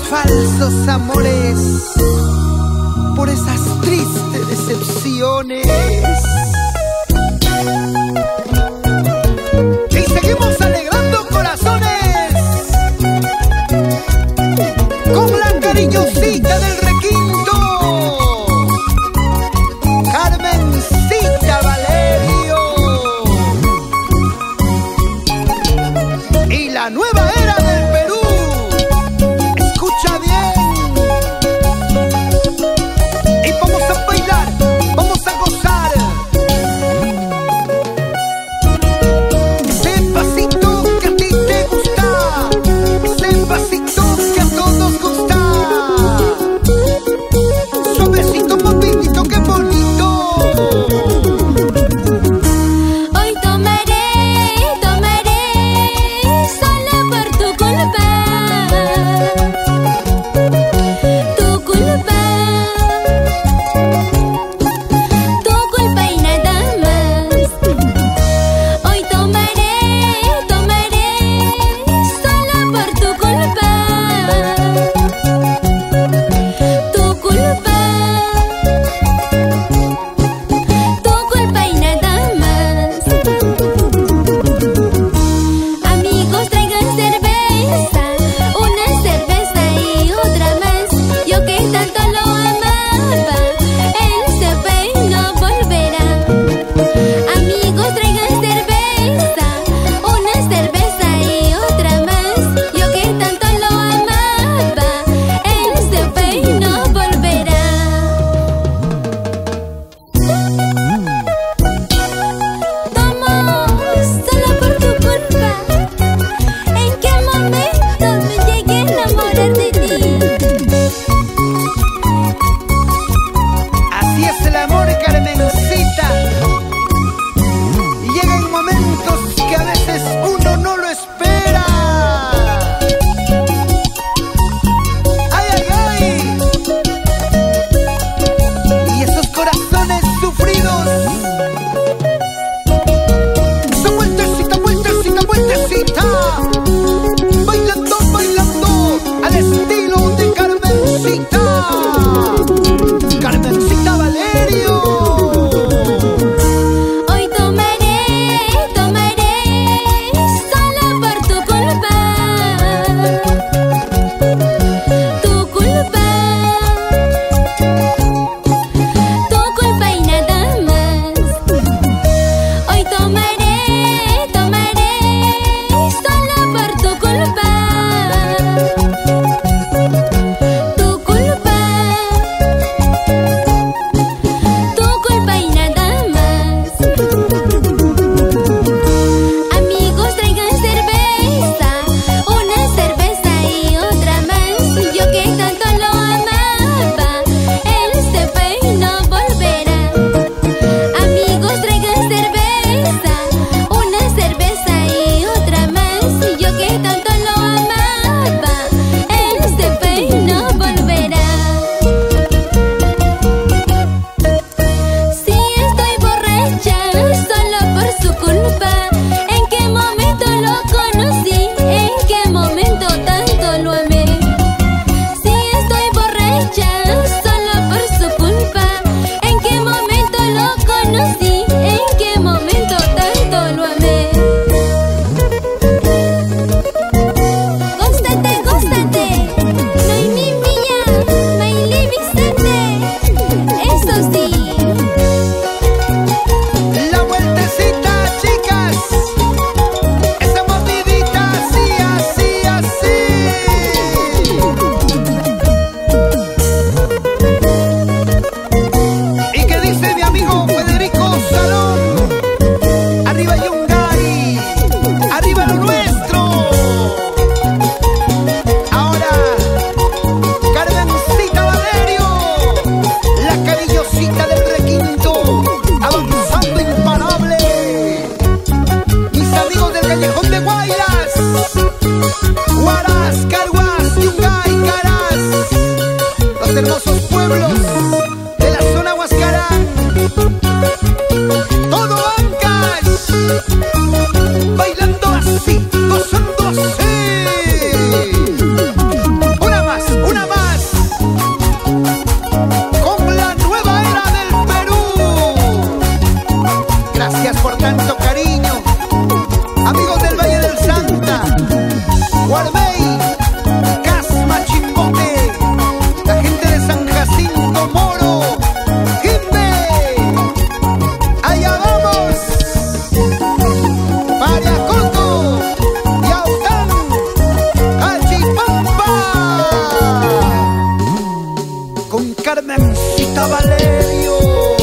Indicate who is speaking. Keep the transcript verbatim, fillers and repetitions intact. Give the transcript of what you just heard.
Speaker 1: falsos amores, por esas tristes decepciones. Y seguimos alegrando corazones con la cariñosita del requinto, Carmencita Valerio. Y la nueva era del Perú, escucha bien. Y vamos a bailar, vamos a gozar. Ese pasito que a ti te gusta, ese pasito que a todos gusta. tanto cariño. Amigos del Valle del Santa, Guarmey, Casma, Chimbote, la gente de San Jacinto, Moro, Jimbe, allá vamos, Pariacoto, Yaután, Achipampa, con Carmencita Valerio.